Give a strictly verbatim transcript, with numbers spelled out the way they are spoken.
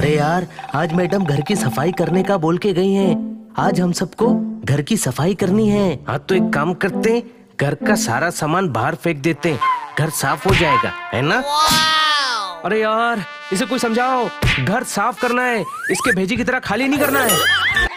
अरे यार, आज मैडम घर की सफाई करने का बोल के गई हैं। आज हम सबको घर की सफाई करनी है। हाँ तो एक काम करते हैं, घर का सारा सामान बाहर फेंक देते हैं, घर साफ हो जाएगा, है ना? अरे यार, इसे कोई समझाओ, घर साफ करना है, इसके भेजी की तरह खाली नहीं करना है।